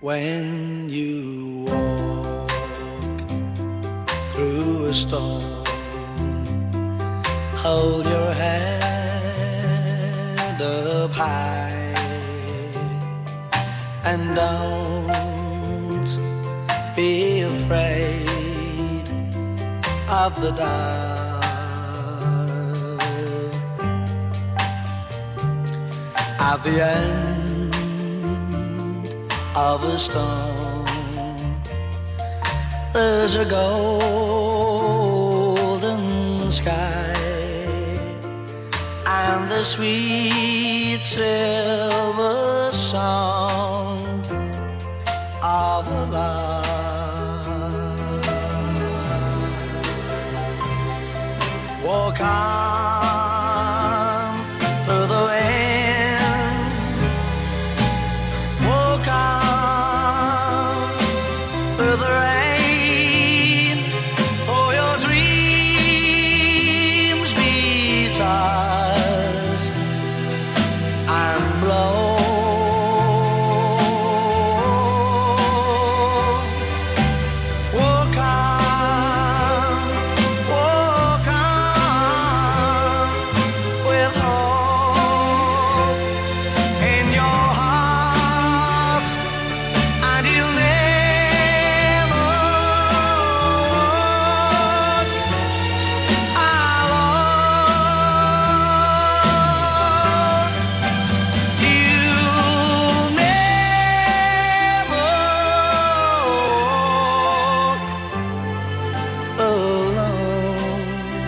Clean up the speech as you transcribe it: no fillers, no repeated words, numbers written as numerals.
When you walk through a storm, hold your head up high and don't be afraid of the dark. At the end of a storm, there's a golden sky and the sweet silver song of a lark. Walk on